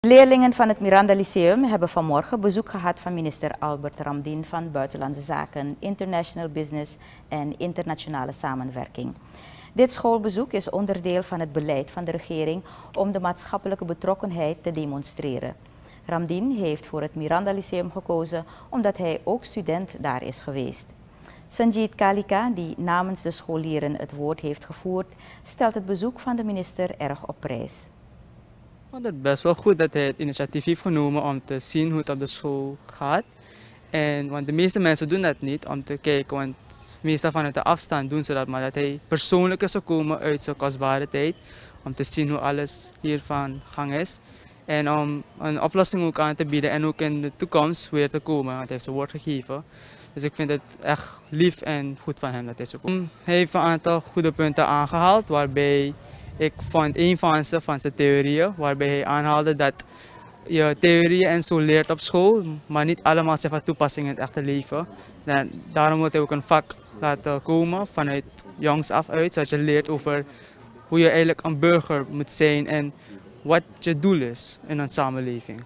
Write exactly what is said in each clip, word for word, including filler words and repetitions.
De leerlingen van het Miranda Lyceum hebben vanmorgen bezoek gehad van minister Albert Ramdien van Buitenlandse Zaken, International Business en Internationale Samenwerking. Dit schoolbezoek is onderdeel van het beleid van de regering om de maatschappelijke betrokkenheid te demonstreren. Ramdien heeft voor het Miranda Lyceum gekozen omdat hij ook student daar is geweest. Sanjit Kalika, die namens de scholieren het woord heeft gevoerd, stelt het bezoek van de minister erg op prijs. Ik vond het best wel goed dat hij het initiatief heeft genomen om te zien hoe het op de school gaat. En, want de meeste mensen doen dat niet om te kijken, want meestal vanuit de afstand doen ze dat, maar dat hij persoonlijk is gekomen uit zijn kostbare tijd om te zien hoe alles hier van gang is. En om een oplossing ook aan te bieden en ook in de toekomst weer te komen, want hij heeft zijn woord gegeven. Dus ik vind het echt lief en goed van hem dat hij zo komt. Hij heeft een aantal goede punten aangehaald, waarbij ik vond een van ze, van zijn theorieën, waarbij hij aanhaalde dat je theorieën en zo leert op school, maar niet allemaal zijn van toepassing in het echte leven. En daarom moet hij ook een vak laten komen vanuit jongs af uit, zodat je leert over hoe je eigenlijk een burger moet zijn en wat je doel is in een samenleving.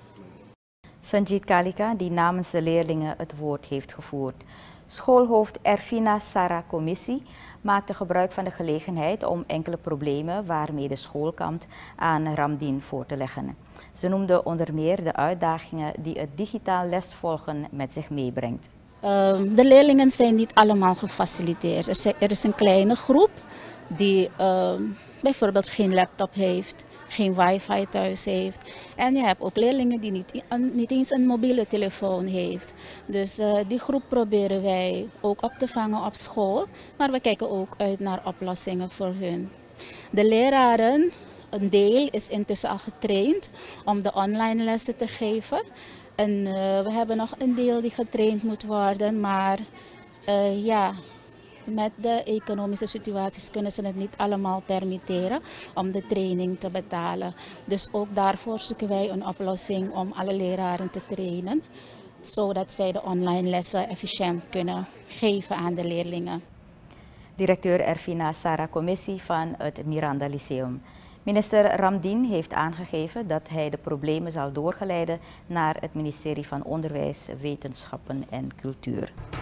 Sanjit Kalika, die namens de leerlingen het woord heeft gevoerd. Schoolhoofd Erfina Sarah Commissie maakte gebruik van de gelegenheid om enkele problemen waarmee de school kampt aan Ramdien voor te leggen. Ze noemde onder meer de uitdagingen die het digitaal lesvolgen met zich meebrengt. Uh, de leerlingen zijn niet allemaal gefaciliteerd. Er, zijn, er is een kleine groep die uh, bijvoorbeeld geen laptop heeft, geen wifi thuis heeft. En je hebt ook leerlingen die niet, niet eens een mobiele telefoon heeft. Dus uh, die groep proberen wij ook op te vangen op school. Maar we kijken ook uit naar oplossingen voor hun. De leraren, een deel is intussen al getraind om de online lessen te geven. En uh, we hebben nog een deel die getraind moet worden. Maar uh, ja... Met de economische situaties kunnen ze het niet allemaal permitteren om de training te betalen. Dus ook daarvoor zoeken wij een oplossing om alle leraren te trainen, zodat zij de online lessen efficiënt kunnen geven aan de leerlingen. Directeur Erfina Sarah Commissie van het Miranda Lyceum. Minister Ramdien heeft aangegeven dat hij de problemen zal doorgeleiden naar het ministerie van Onderwijs, Wetenschappen en Cultuur.